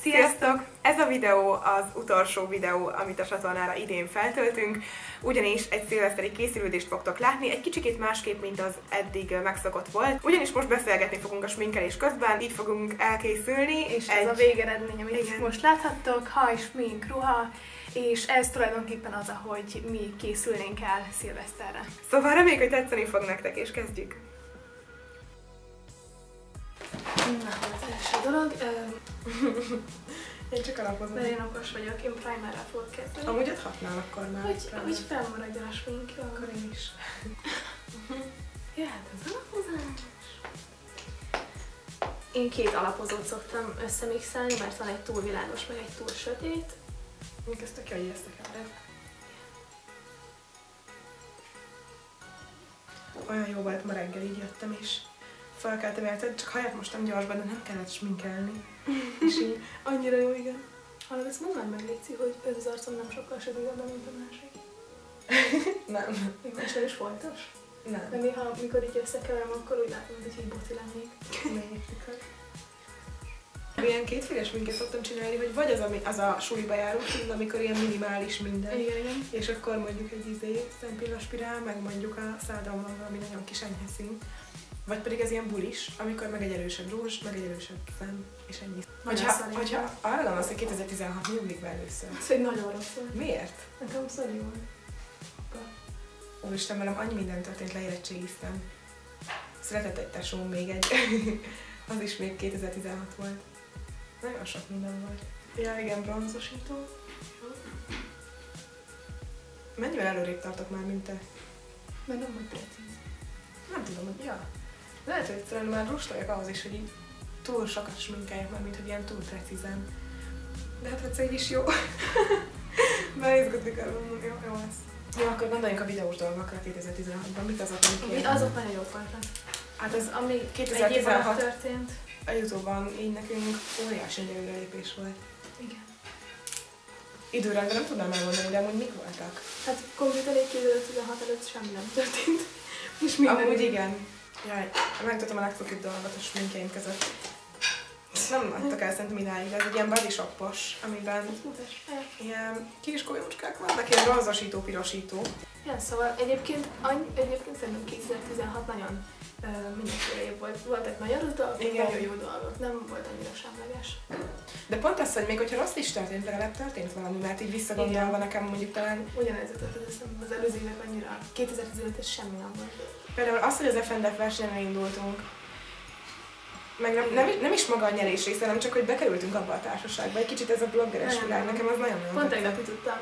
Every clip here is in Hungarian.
Sziasztok! Ez a videó az utolsó videó, amit a csatornára idén feltöltünk, ugyanis egy szilveszteri készülődést fogtok látni, egy kicsikét másképp, mint az eddig megszokott volt. Ugyanis most beszélgetni fogunk a sminkelés közben, így fogunk elkészülni. És ez a végeredmény, amit most láthattok, haj, smink, ruha, és ez tulajdonképpen az, ahogy mi készülnénk el szilveszterre. Szóval reméljük, hogy tetszeni fog nektek, és kezdjük! Na, az első dolog, Én csak alapozom. mert én okos vagyok, én primerrel fogok kezdeni. Amúgy adhatnál akkor már. Hogy felmaradjon a smink, jó? Akkor én is. Jöhet az alapozás. Én két alapozót szoktam összemixelni, mert van egy túl világos, meg egy túl sötét. Még ezt tök jó, hogy ezt akarod. Olyan jó volt, ma reggel így jöttem, és felkeltem, érted, csak haját mostam gyorsban, de nem kellett sminkelni. És így annyira jó, igen. Hallod, ezt mondd már meg, Léci, hogy ez az arcom nem sokkal sötétebb, mint a másik. Nem. Még most is folytos? Nem. De néha, amikor így összekeverem, akkor úgy látom, hogy így boci lennék. Ilyen kétféle sminket szoktam csinálni, hogy vagy az a suliba járó szín, amikor ilyen minimális minden. Igen. És akkor mondjuk egy szempillaspirál, meg mondjuk a szádon van valami nagyon kis enyhe szín. Vagy pedig ez ilyen bulis, amikor meg egy erősebb rúzs, meg egy erősebb szem, és ennyi. Hogyha arra gondolsz, hogy 2016 mindig be először. Ez egy nagyon rossz volt. Miért? Nekem szörnyű volt. Úristen, velem annyi minden történt, leérettségiztem. Született egy tesóm még egy. Az is még 2016 volt. Nagyon sok minden volt. Ja, igen, bronzosító. Mennyivel előrébb tartok már, mint te? Mert nem vagy precíz. Nem tudom, hogy ja. Lehet, hogy egyszerűen már lustaljak ahhoz is, hogy így túl sokat sminkeljek már, mint hogy ilyen túl precízen. De hát egyszer így is jó. Beizgatni kell, mondom, jó lesz. Jó, akkor gondoljunk a videós dolgokra 2016-ban. Mit azok, amik ilyen? Azok nagyon jók voltak. Hát az, Ami 2016 egy év alatt történt. a Youtube-ban így nekünk óriási előrelépés volt. Igen. Időrendben nem tudnám elmondani, de amúgy mik voltak? Hát konkrétan egy 2016 előtt semmi nem történt. És minden Amúgy igen. Jaj, megtudtam a legfőbb dolgot a sminkjeim között. Nem adtak el szerintem idáig, de ez egy ilyen body shop-os, amiben ilyen kis golyócskák vannak, ilyen bronzosító, pirosító. Igen, szóval egyébként szerintem 2016 nagyon mindenféle év volt. Voltak nagyon rossz dolgok, nagyon jó dolgok, nem volt annyira semleges. De pont az, hogy még hogyha rossz is történt, legalább történt valami, mert így visszagondolva nekem mondjuk talán... Ugyanez jutott az eszembe, az előző évek annyira, 2015-es semmi nem volt. Például az, hogy az FNDF versenyen indultunk, meg nem is maga a nyerés része, hanem csak, hogy bekerültünk abba a társaságba. Egy kicsit ez a bloggeres világ, nekem az nagyon-nagyon pont tegnap jutottam.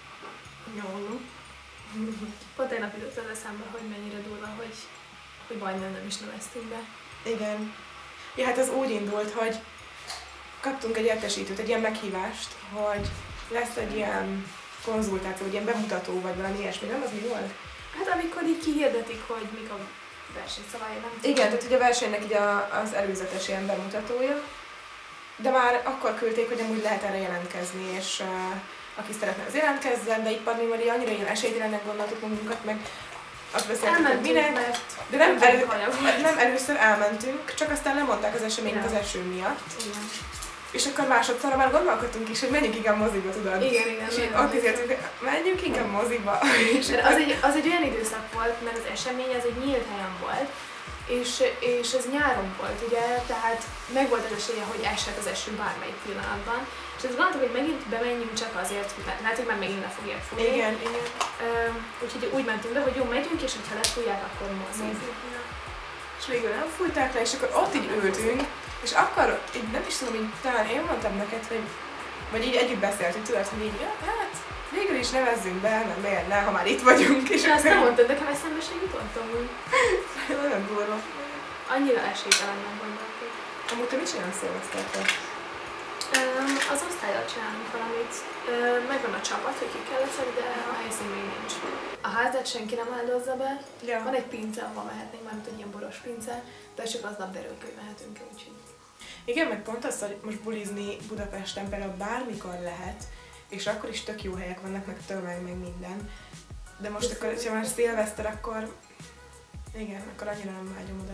Pont tegnap jutott az eszembe, hogy mennyire durva, hogy majdnem nem is neveztünk be. Igen. Ja, hát az úgy indult, hogy kaptunk egy értesítőt, egy ilyen meghívást, hogy lesz egy ilyen konzultáció, egy ilyen bemutató, vagy valami ilyesmi, nem? Az mi volt? Hát amikor így kihirdetik, hogy mik a versenyszabályai, nem tudom. Igen, tehát ugye a versenynek így az előzetes ilyen bemutatója, de már akkor küldték, hogy amúgy lehet erre jelentkezni, és aki szeretne az jelentkezzen, de itt Padni Mari annyira ilyen esélytelennek gondoltuk magunkat, meg azt beszéltük, hogy minek, de nem először elmentünk, csak aztán lemondták az eseményet az eső miatt. Igen. És akkor másodszorra már gondolkodtunk is, hogy menjünk inkább moziba, tudod? Igen. És ott is értünk, hogy menjünk inkább moziba. Az egy olyan időszak volt, mert az esemény az egy nyílt helyen volt, és ez nyáron volt, ugye, tehát meg volt az esélye, hogy eshet az eső bármelyik pillanatban. És azt gondoltuk, hogy megint bemenjünk csak azért, mert lehet, hogy már megint le fogják fújni. Igen. Úgyhogy úgy mentünk be, hogy jó, megyünk, és ha lefújják, akkor mozizni. És végül nem fújták le, és akkor ott így ültünk, és akkor így nem is tudom, hogy talán én mondtam neked, hogy vagy így együtt beszéltünk, tudod, hogy így, ja, hát végül is nevezzünk be, mert miért ne, ha már itt vagyunk. És azt nem mondtad, nekem eszembe se jutott amúgy. Nagyon durva. Annyira esélytelennek gondoltuk. Amúgy te mit csinálsz szilveszterkor? Az osztályal csinálunk valamit. Megvan a csapat, hogy ki kell leszek, de a helyszín még nincs. A házat senki nem áldozza be. Ja. Van egy pince, ahol mehetnénk, mármint egy ilyen boros pince, de csak aznap derül, hogy mehetünk, úgyhogy. Igen, meg pont az, hogy most bulizni Budapesten például bármikor lehet, és akkor is tök jó helyek vannak, meg tömeg, meg minden. De most akkor, ha már szilveszter, akkor igen, akkor annyira nem vágyom oda.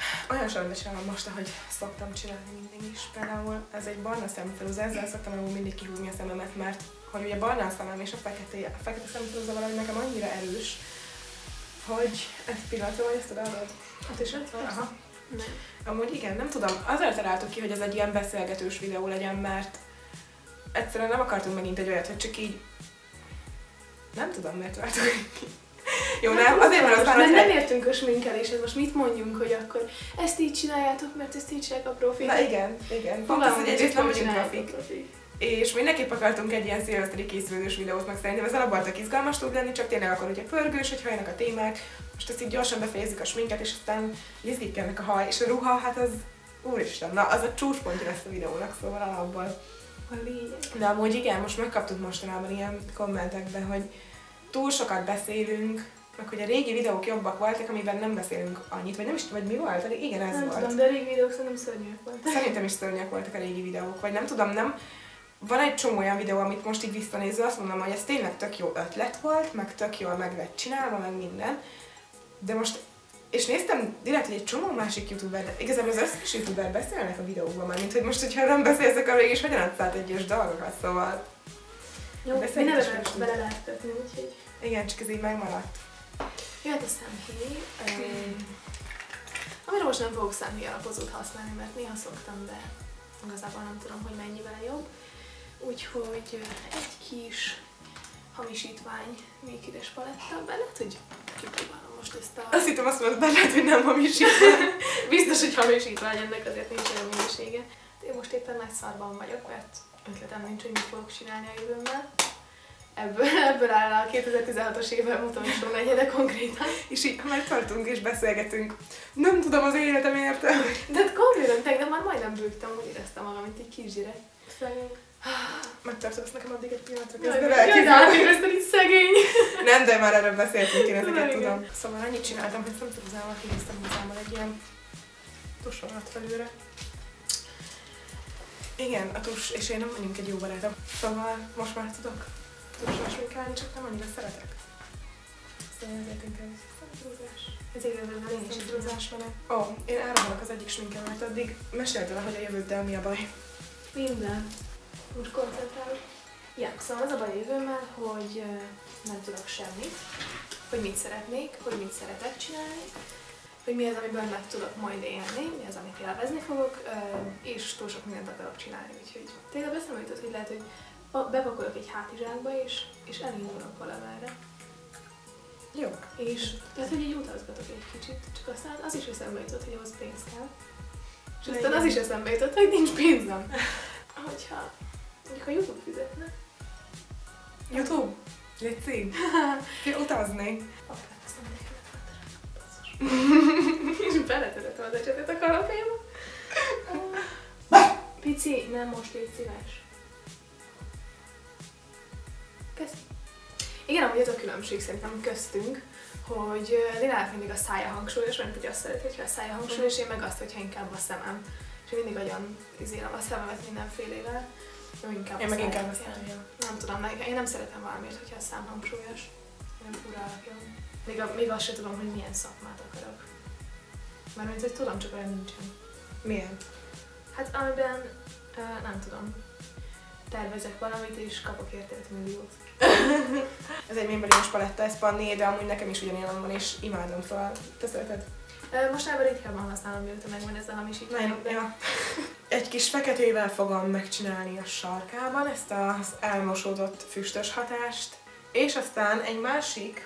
olyan sorban csinálom most, ahogy szoktam csinálni mindig is. Például ez egy barna szemfelúza, ezzel szoktam amúgy mindig kihúzni a szememet, mert hogy ugye barna a szemem és a fekete szemfelúza valahogy nekem annyira erős, hogy egy pillanatra vagy ezt odaadod? Hát is ott van? Aha. Nem. Amúgy igen, nem tudom, azért találtuk ki, hogy ez egy ilyen beszélgetős videó legyen, mert egyszerűen nem akartunk megint egy olyat, hogy csak így... Nem tudom, miért találtuk ki. Jó, nem, azért, mert aztán... Mert nem értünk a sminkeléshez, most mit mondjunk, hogy akkor ezt így csináljátok, mert ezt így csinálják a profik. Na igen. Pont az, hogy egyrészt nem vagyunk profik. És mindenképp akartunk egy ilyen szilveszteri készülős videót, meg szerintem ez alapból tök izgalmas tud lenni, csak tényleg akkor ugye pörgős, hogy jönnek a témák, most ezt így gyorsan befejezzük a sminket, és aztán izgítkenek a haj, és a ruha, hát az, úristen, na az a csúcspontja lesz a videónak, szóval alapból. A lényeg. De amúgy igen, most megkaptuk mostanában ilyen kommentekben, hogy túl sokat beszélünk, meg hogy a régi videók jobbak voltak, amiben nem beszélünk annyit, vagy nem is vagy mi volt? Igen, ez nem volt. tudom, de a régi videók szerintem szörnyűek voltak. Szerintem is szörnyek voltak a régi videók, vagy nem tudom, nem. Van egy csomó olyan videó, amit most így visszanézve azt mondom, hogy ez tényleg tök jó ötlet volt, meg tök jól meg lett csinálva, meg minden. De most, és néztem direkt egy csomó másik youtuber, de igazából az összes youtuber beszélnek a videókban már, mint hogy most, hogyha nem beszélsz, akkor mégis hogyan adsz át egyes dolgokat, szóval... Jó, mi nem bele lehet kötni, úgyhogy... Igen, csak ez így megmaradt. Jöhet a szemhéj, amire most nem fogok szemhéj alapozót használni, mert néha szoktam, de igazából nem tudom, hogy mennyivel jobb. Úgyhogy egy kis hamisítvány mékides paletta, be lehet, hogy kipróbálom most ezt a... Azt hittem azt mondod, be lehet, hogy nem hamisítvány. Biztos, hogy hamisítvány, ennek azért nincs olyan minősége. Én most éppen nagy szarban vagyok, mert ötletem nincs, hogy mit fogok csinálni a jövőmmel. Ebből áll a 2016-os évvel utolsó negyede konkrétan. És így, ha már tartunk és beszélgetünk, nem tudom az életem értelme. De hát konkrétan tegnap már majdnem bőgtem, úgy éreztem magam, mint egy kisgyerek. Szegény. Megtartasz nekem addig egy pillanatra Jaj, közben de átérezted így szegény. Nem, de már erről beszéltünk, én ezeket Igen. tudom. Szóval annyit csináltam, hogy szemtúzával kihúztam hozzámmal egy ilyen tusolat felőle. Igen, a tus, és én nem vagyunk egy jó barátom. Szóval most már tudok tussal sminkálni, csak nem annyira szeretek. Szóval ezért inkább szemtúzás. Ez igazából én is Szemtúzás menet. Ó, én elrabolok az egyik sminkemet, addig mesélted el, hogy a jövőddel mi a baj. minden. Most koncentrálok. Ja, szóval az a baj a jövőmmel, hogy nem tudok semmit, hogy mit szeretnék, hogy mit szeretek csinálni, hogy mi az, amiből meg tudok majd élni, mi az, amit élvezni fogok, és túl sok mindent akarok csinálni, úgyhogy tényleg eszembe jutott, hogy lehet, hogy bepakolok egy hátizsákba, és elindulok valamerre. Jó. És lehet, hogy így utazgatok egy kicsit, csak aztán az is eszembe jutott, hogy ahhoz pénz kell. És aztán az is eszembe jutott, hogy nincs pénzem. Hogyha mondjuk a YouTube fizetne. YouTube? Légy utazni. Apát, azt nem és beletöröttem az ecsetet a kanapéba. Pici, nem most légy szíves. Kezd. Igen, amúgy ez a különbség szerintem köztünk, hogy Lilának mindig a szája hangsúlyos, mert hogy azt szeret, hogyha a szája hangsúlyos, én meg azt, hogyha inkább a szemem. És mindig nagyon izélem a szememet mindenfélével. Inkább én meg inkább a szája. Nem tudom, én nem szeretem valamiért, hogyha a szám hangsúlyos. Nem fura alapjon. Még azt sem tudom, hogy milyen szakmát akarok. Mármint, hogy tudom, csak olyan nincsen. Milyen? Hát amiben, nem tudom, tervezek valamit és kapok érte 5 milliót. Ez egy mémeliós paletta, ez panné, de amúgy nekem is ugyanilyen van, és imádom, szóval te szereted? Most ritkábban használom, mióta megvan ez a hamisítvány. Ja. Egy kis feketével fogom megcsinálni a sarkában ezt az elmosódott füstös hatást, és aztán egy másik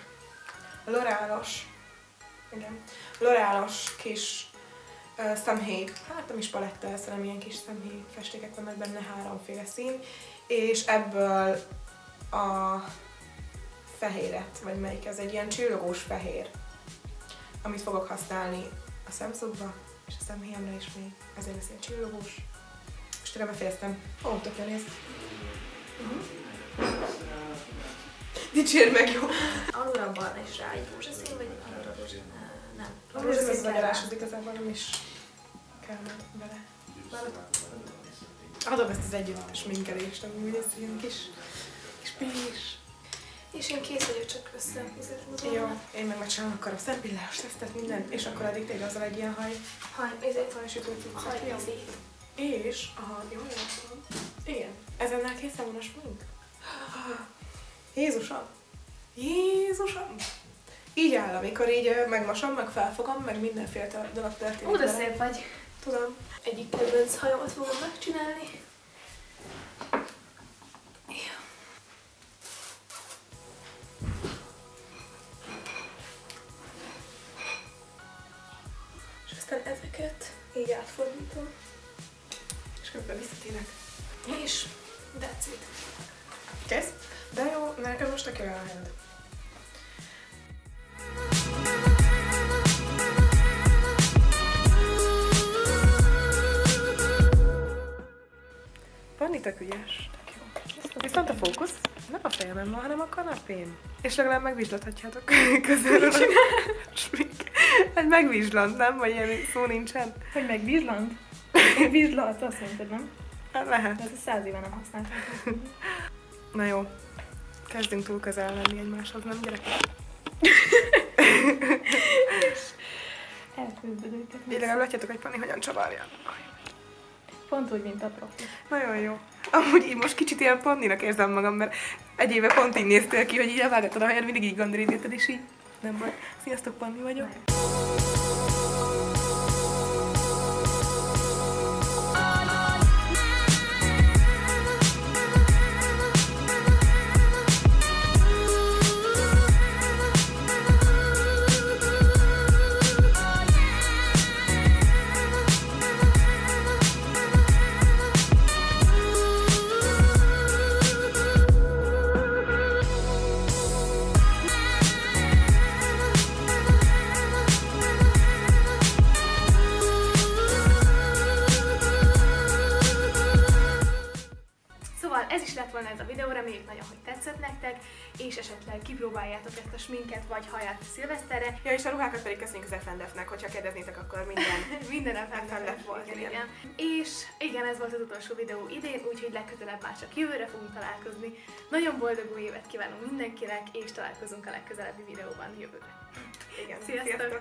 lorálos kis szemhéj, hát nem is paletta, ez hanem ilyen kis szemhéj festékek vannak benne, 3 szín, és ebből a fehéret, vagy melyik ez, egy ilyen csillogós fehér, amit fogok használni a szemszögbe, és a szemhéjamra is még, ezért lesz ilyen csillogós. Most tényleg befejeztem. Ó, tök jól néz. Dicsérd meg, jó! Alulra barna és rá egy rózsaszín, vagy alulra rózsaszín? Nem. A rózsaszín magyarásod igazából nem is kell majd bele. Adom ezt az együttes minkelést, amúgy ez ilyen kis pís. És én kész vagyok, csak össze. Jó, én meg megcsinálom akkor a szempillás tesztet, mindent, és akkor addig tényleg azzal egy ilyen Ezért hajsütő cuccot. haj, És, aha, jól láttam. Igen, ezennel készen van a smink. Jézusom! Jézusom! Így áll, amikor így megmosom, meg felfogom, meg mindenféle dolog történik. De szép vagy. Tudom. Egyik kedvenc hajomat fogom megcsinálni. Jó. És aztán ezeket így átfordítom. És közben visszatérek. És that's it. Kész? De jó, neked most tök jó a helyed. Panni tök ügyes. Tök jó. Viszont a fókusz nem a fejemen van, hanem a kanapén. És legalább megvizslathatjátok közelről. Hát megvizslant, nem? Vagy ilyen szó nincsen? Hogy megvizslant? Vizslat, azt mondtad, nem? Hát lehet. Ez a 100 éve nem használtam. Na jó. Kezdünk túl közel lenni egymáshoz, nem gyerekek? Elküzdödőtek. Így legalább látjátok, hogy Panni hogyan csavarja. Pont úgy, mint a profi. Nagyon jó. Amúgy így most kicsit ilyen Panninak érzem magam, mert egy éve pont így néztél ki, hogy így elvágatod a hajad, mindig így gondolítotted, és így nem baj. Sziasztok, Panni vagyok. Szóval ez is lett volna ez a videó, reméljük nagyon, hogy tetszett nektek, és esetleg kipróbáljátok ezt a sminket vagy haját szilveszterre. Ja, és a ruhákat pedig köszönjük az FNDF-nek, hogyha kérdeznétek, akkor minden FNDF volt, igen. És igen, ez volt az utolsó videó idén, úgyhogy legközelebb már csak jövőre fogunk találkozni. Nagyon boldog új évet kívánunk mindenkinek, és találkozunk a legközelebbi videóban jövőre. Igen. Sziasztok!